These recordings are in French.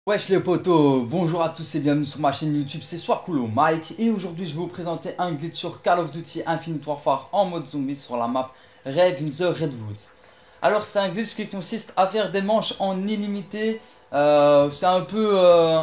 Wesh les potos, bonjour à tous et bienvenue sur ma chaîne YouTube, c'est Swakulo Mike et aujourd'hui je vais vous présenter un glitch sur Call of Duty Infinite Warfare en mode zombie sur la map Rave in the Redwoods. Alors c'est un glitch qui consiste à faire des manches en illimité, c'est un peu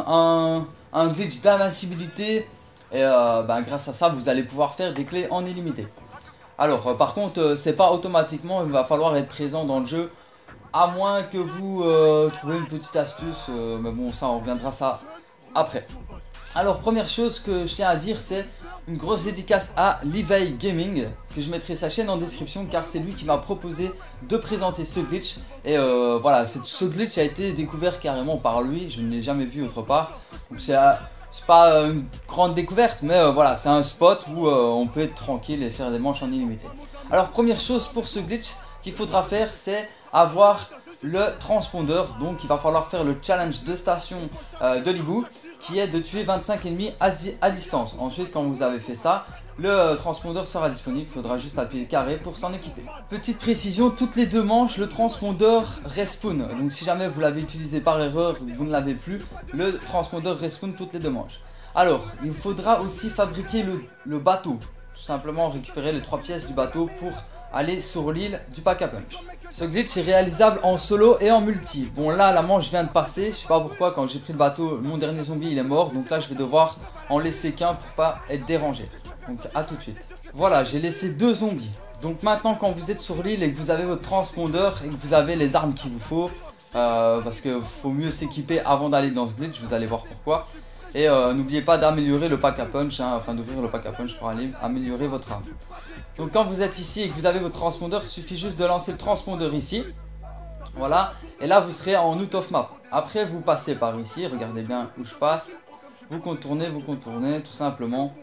un glitch d'invincibilité et grâce à ça vous allez pouvoir faire des clés en illimité. Alors par contre c'est pas automatiquement, il va falloir être présent dans le jeu. À moins que vous trouviez une petite astuce, mais bon ça on reviendra ça après. Alors première chose que je tiens à dire, c'est une grosse dédicace à Levi Gaming, que je mettrai sa chaîne en description car c'est lui qui m'a proposé de présenter ce glitch. Et voilà, ce glitch a été découvert carrément par lui, je ne l'ai jamais vu autre part. Donc c'est pas une grande découverte, mais voilà, c'est un spot où on peut être tranquille et faire des manches en illimité. Alors première chose pour ce glitch qu'il faudra faire, c'est avoir le transpondeur. Donc il va falloir faire le challenge de station de l'hibou, qui est de tuer 25 ennemis à distance. Ensuite quand vous avez fait ça, le transpondeur sera disponible, il faudra juste appuyer carré pour s'en équiper. Petite précision, toutes les deux manches le transpondeur respawn. Donc si jamais vous l'avez utilisé par erreur, vous ne l'avez plus, le transpondeur respawn toutes les deux manches. Alors il faudra aussi fabriquer le bateau, tout simplement récupérer les 3 pièces du bateau pour aller sur l'île du Pack-a-Punch. Ce glitch est réalisable en solo et en multi. Bon là la manche vient de passer, je sais pas pourquoi, quand j'ai pris le bateau, mon dernier zombie il est mort. Donc là je vais devoir en laisser qu'un pour pas être dérangé. Donc à tout de suite. Voilà, j'ai laissé 2 zombies. Donc maintenant quand vous êtes sur l'île et que vous avez votre transpondeur et que vous avez les armes qu'il vous faut, parce qu'il faut mieux s'équiper avant d'aller dans ce glitch, vous allez voir pourquoi. Et n'oubliez pas d'améliorer le Pack-a-Punch, enfin d'ouvrir le Pack-a-Punch pour aller améliorer votre arme. Donc quand vous êtes ici et que vous avez votre transpondeur, il suffit juste de lancer le transpondeur ici. Voilà, et là vous serez en out of map. Après vous passez par ici, regardez bien où je passe. Vous contournez, tout simplement.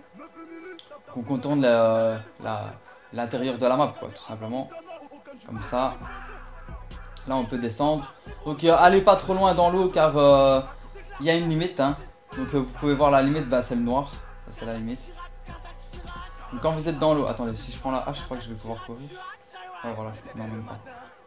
On contourne l'intérieur de la map, quoi, tout simplement. Comme ça. Là on peut descendre. Donc allez pas trop loin dans l'eau car il y a une limite, hein. Donc vous pouvez voir la limite, c'est le noir. Ça c'est la limite. Donc quand vous êtes dans l'eau, attendez, si je prends la hache, je crois que je vais pouvoir courir. Ouais voilà, non même pas.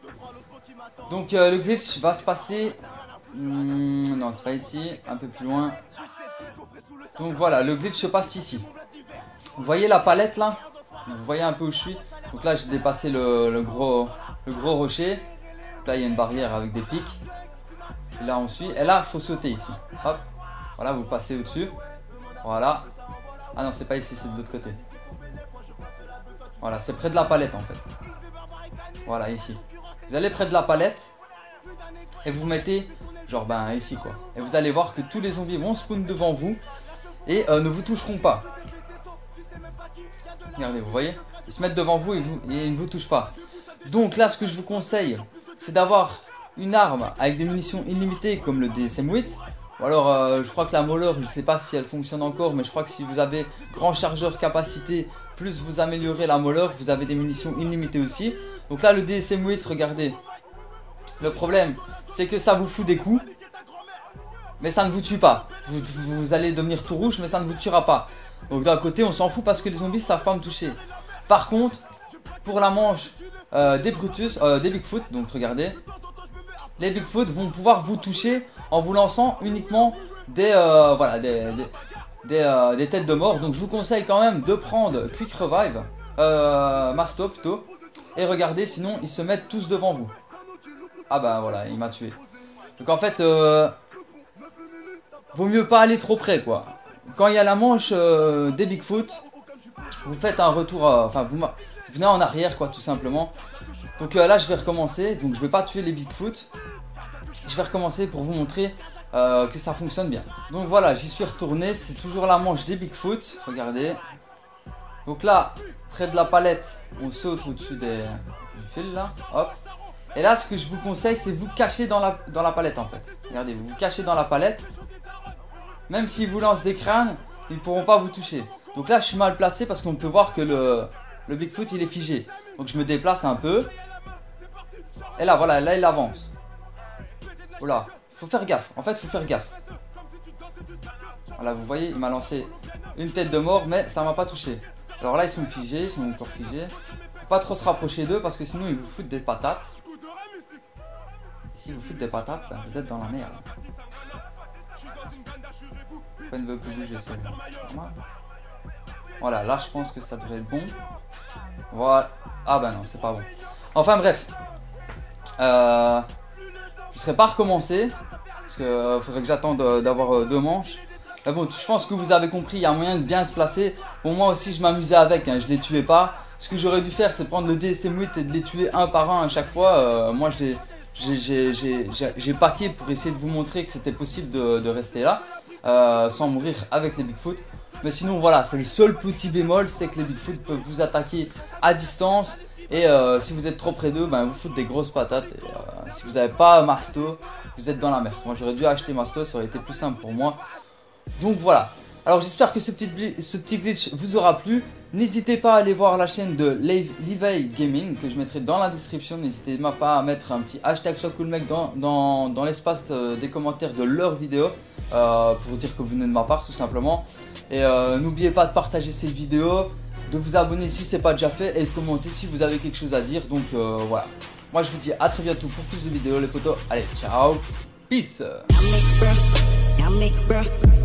Donc le glitch va se passer... non c'est pas ici, un peu plus loin. Donc voilà, le glitch se passe ici. Vous voyez la palette là? Vous voyez un peu où je suis? Donc là j'ai dépassé le gros rocher. Donc là il y a une barrière avec des pics. Et là on suit, et là il faut sauter ici. Hop, voilà, vous passez au-dessus. Voilà. Ah non c'est pas ici, c'est de l'autre côté. Voilà, c'est près de la palette en fait. Voilà, ici. Vous allez près de la palette et vous mettez genre ici quoi. Et vous allez voir que tous les zombies vont spawn devant vous et ne vous toucheront pas. Regardez, vous voyez, ils se mettent devant vous et ils ne vous touchent pas. Donc là ce que je vous conseille, c'est d'avoir une arme avec des munitions illimitées comme le DSM-8. Ou alors je crois que la Mauler, je ne sais pas si elle fonctionne encore, mais je crois que si vous avez grand chargeur capacité, plus vous améliorez la Mauler, vous avez des munitions illimitées aussi. Donc là le DSM-8, regardez, le problème c'est que ça vous fout des coups, mais ça ne vous tue pas. Vous allez devenir tout rouge, mais ça ne vous tuera pas. Donc d'un côté on s'en fout parce que les zombies ne savent pas me toucher. Par contre, pour la manche des Brutus, des Bigfoot, donc regardez, les Bigfoot vont pouvoir vous toucher en vous lançant uniquement des têtes de mort. Donc je vous conseille quand même de prendre Quick Revive, Masto plutôt. Et regardez, sinon ils se mettent tous devant vous. Ah bah voilà, il m'a tué. Donc en fait, vaut mieux pas aller trop près quoi. Quand il y a la manche des Bigfoot, vous faites un retour, vous venez en arrière quoi tout simplement. Donc là je vais recommencer, donc je vais pas tuer les Bigfoot. Je vais recommencer pour vous montrer que ça fonctionne bien. Donc voilà, j'y suis retourné, c'est toujours la manche des Bigfoot, regardez. Donc là, près de la palette, on saute au-dessus du fil là, hop. Et là, ce que je vous conseille, c'est vous cacher dans la palette en fait. Regardez, vous vous cachez dans la palette. Même s'ils vous lancent des crânes, ils ne pourront pas vous toucher. Donc là, je suis mal placé parce qu'on peut voir que le Bigfoot, il est figé. Donc je me déplace un peu. Et là, voilà, là, il avance. Oula, faut faire gaffe, en fait faut faire gaffe. Voilà, vous voyez, il m'a lancé une tête de mort, mais ça m'a pas touché. Alors là ils sont figés, ils sont encore figés. Faut pas trop se rapprocher d'eux parce que sinon ils vous foutent des patates. Et si vous foutent des patates, vous êtes dans la merde. Pourquoi il ne veut plus bouger ça? Voilà, là je pense que ça devrait être bon. Voilà. Ah bah non, c'est pas bon. Enfin bref. Je ne serais pas recommencé. Parce que faudrait que j'attende d'avoir 2 manches. Mais bon, je pense que vous avez compris, il y a moyen de bien se placer. Bon, moi aussi je m'amusais avec, hein, je les tuais pas. Ce que j'aurais dû faire, c'est prendre le DSM 8 et de les tuer un par un à chaque fois. Moi j'ai paqué pour essayer de vous montrer que c'était possible de rester là. Sans mourir avec les Bigfoot. Mais sinon voilà, c'est le seul petit bémol, c'est que les Bigfoot peuvent vous attaquer à distance. Et si vous êtes trop près d'eux, ben, vous foutent des grosses patates. Et, si vous n'avez pas Masto, vous êtes dans la merde. Moi j'aurais dû acheter Masto, ça aurait été plus simple pour moi. Donc voilà. Alors j'espère que ce petit glitch vous aura plu. N'hésitez pas à aller voir la chaîne de Levi Gaming que je mettrai dans la description. N'hésitez pas à mettre un petit hashtag SoiCoolMec dans l'espace des commentaires de leur vidéo pour dire que vous venez de ma part tout simplement. Et n'oubliez pas de partager cette vidéo, de vous abonner si ce n'est pas déjà fait et de commenter si vous avez quelque chose à dire. Donc voilà. Moi je vous dis à très bientôt pour plus de vidéos les potos. Allez, ciao, peace.